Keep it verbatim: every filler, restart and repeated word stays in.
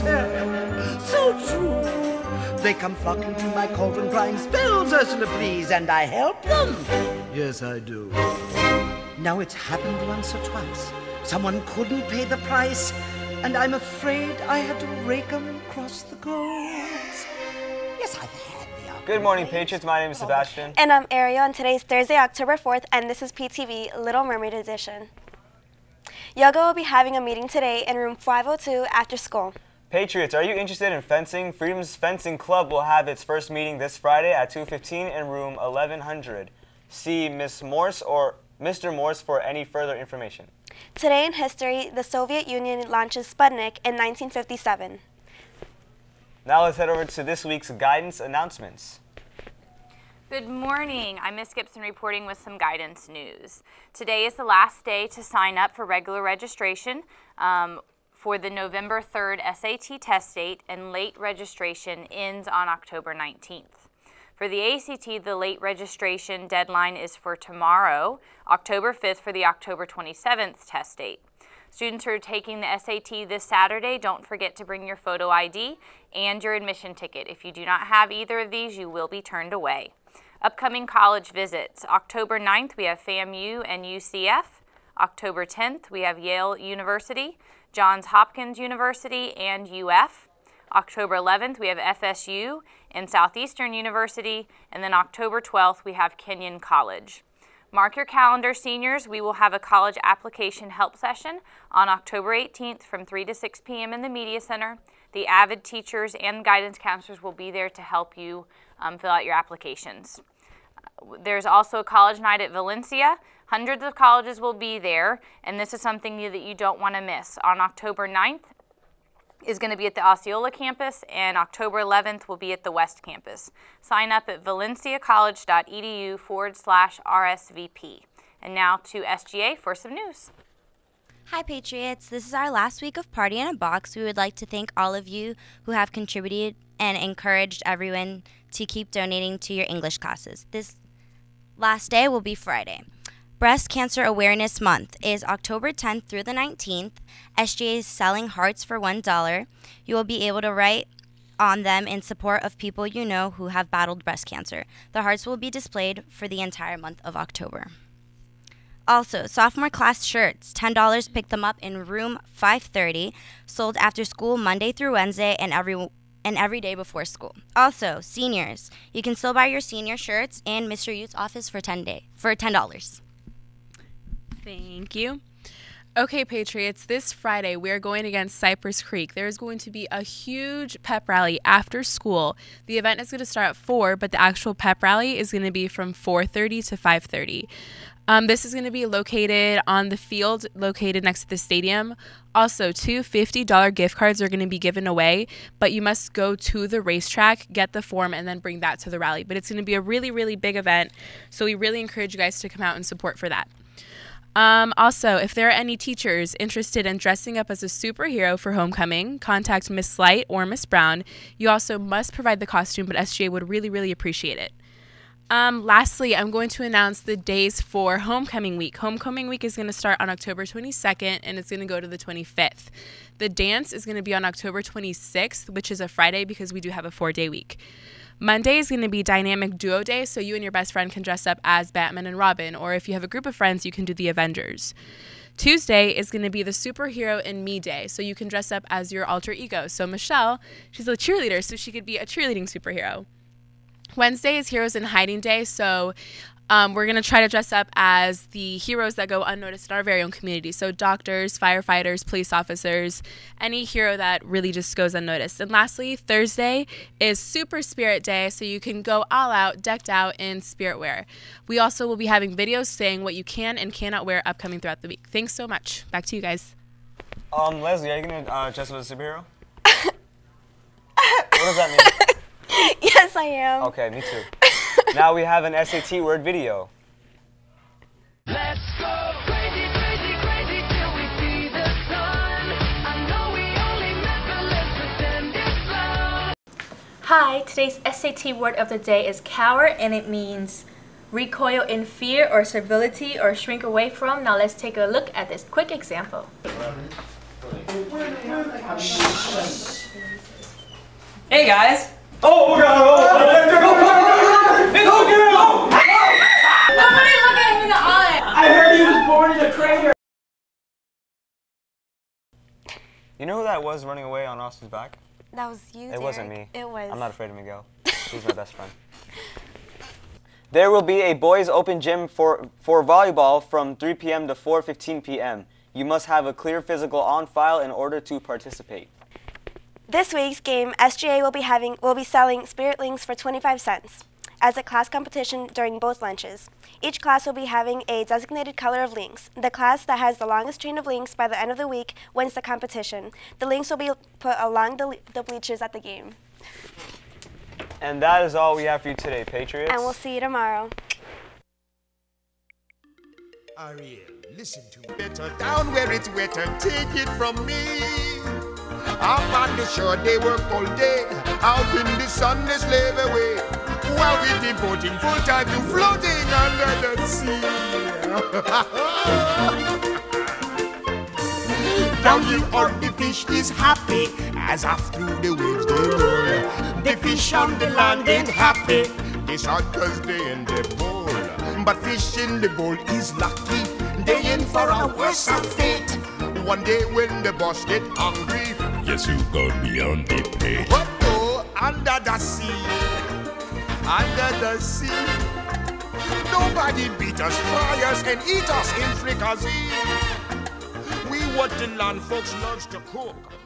tell. So true. They come flocking to my cauldron, crying, spells, Ursula, please, and I help them. Yes, I do. Now it's happened once or twice. Someone couldn't pay the price, and I'm afraid I had to rake 'em across the coals. Yes, I've had the opportunity. Good morning, Patriots. My name is Sebastian. And I'm Ariel, and today's Thursday, October fourth, and this is P T V Little Mermaid Edition. Yoga will be having a meeting today in room five oh two after school. Patriots, are you interested in fencing? Freedom's Fencing Club will have its first meeting this Friday at two fifteen in room eleven hundred. See Miss Morse or Mister Morse for any further information. Today in history, the Soviet Union launches Sputnik in nineteen fifty-seven. Now let's head over to this week's guidance announcements. Good morning. I'm Miss Gibson reporting with some guidance news. Today is the last day to sign up for regular registration um, for the November third S A T test date, and late registration ends on October nineteenth. For the A C T, the late registration deadline is for tomorrow, October fifth, for the October twenty-seventh test date. Students who are taking the S A T this Saturday, don't forget to bring your photo I D and your admission ticket. If you do not have either of these, you will be turned away. Upcoming college visits. October ninth, we have FAMU and U C F. October tenth, we have Yale University, Johns Hopkins University, and U F. October eleventh, we have F S U and Southeastern University, and then October twelfth, we have Kenyon College. Mark your calendar, seniors. We will have a college application help session on October eighteenth from three to six p m in the Media Center. The AVID teachers and guidance counselors will be there to help you um, fill out your applications. There's also a college night at Valencia. Hundreds of colleges will be there, and this is something that you don't want to miss. On October ninth, is going to be at the Osceola campus, and October eleventh will be at the West campus. Sign up at valenciacollege.edu forward slash RSVP. And now to S G A for some news. Hi Patriots, this is our last week of Party in a Box. We would like to thank all of you who have contributed and encouraged everyone to keep donating to your English classes. This last day will be Friday. Breast Cancer Awareness Month is October tenth through the nineteenth. S G A is selling hearts for one dollar. You will be able to write on them in support of people you know who have battled breast cancer. The hearts will be displayed for the entire month of October. Also, sophomore class shirts, ten dollars. Pick them up in room five thirty, sold after school Monday through Wednesday and every and every day before school. Also, seniors, you can still buy your senior shirts in Mister Yute's office for ten day for ten dollars. Thank you. Okay, Patriots, this Friday we are going against Cypress Creek. There is going to be a huge pep rally after school. The event is going to start at four, but the actual pep rally is going to be from four thirty to five thirty. Um, this is going to be located on the field located next to the stadium. Also, two fifty dollar gift cards are going to be given away, but you must go to the racetrack, get the form, and then bring that to the rally. But it's going to be a really, really big event, so we really encourage you guys to come out and support for that. Um, also, if there are any teachers interested in dressing up as a superhero for homecoming, contact Miss Slight or Miss Brown. You also must provide the costume, but S G A would really, really appreciate it. Um, lastly, I'm going to announce the days for Homecoming Week. Homecoming Week is going to start on October twenty-second, and it's going to go to the twenty-fifth. The dance is going to be on October twenty-sixth, which is a Friday because we do have a four-day week. Monday is going to be Dynamic Duo Day, so you and your best friend can dress up as Batman and Robin, or if you have a group of friends, you can do the Avengers. Tuesday is going to be the Superhero in Me Day, so you can dress up as your alter ego. So Michelle, she's a cheerleader, so she could be a cheerleading superhero. Wednesday is Heroes in Hiding Day, so um, we're going to try to dress up as the heroes that go unnoticed in our very own community. So doctors, firefighters, police officers, any hero that really just goes unnoticed. And lastly, Thursday is Super Spirit Day, so you can go all out, decked out in spirit wear. We also will be having videos saying what you can and cannot wear upcoming throughout the week. Thanks so much. Back to you guys. Um, Leslie, are you going to uh, dress up as a superhero? What does that mean? Yes, I am. Okay, me too. Now we have an S A T word video. Let's go crazy, crazy, crazy till we see the sun. I know we only met, but let's pretend it's love. Hi, today's S A T word of the day is coward, and it means recoil in fear or servility or shrink away from. Now let's take a look at this quick example. Hey guys! Oh, God! Oh, oh, oh, Nobody look at him in the eye! I heard he was born in a crater. You know who that was running away on Austin's back? That was you, It Derek. wasn't me. It was. I'm not afraid of Miguel. He's my best friend. There will be a boys' open gym for, for volleyball from three p m to four fifteen p m You must have a clear physical on file in order to participate. This week's game, S G A will be having will be selling Spirit Links for twenty-five cents as a class competition during both lunches. Each class will be having a designated color of links. The class that has the longest chain of links by the end of the week wins the competition. The links will be put along the, the bleachers at the game. And that is all we have for you today, Patriots. And we'll see you tomorrow. Ariel, listen to me. Better down where it's wetter, take it from me. Up on the shore, they work all day. Out in the sun, they slave away. While we devoting full time to floating under the sea. Down here on the fish is happy, as off through the waves they roll. The fish on the land ain't happy, it's hot cause they in the bowl. But fish in the bowl is lucky, they in for a worse fate. One day when the boss get hungry, yes, you go beyond the pay. But oh, under the sea, under the sea, nobody beat us, fry us, and eat us in fricassee. We what the land folks loves to cook.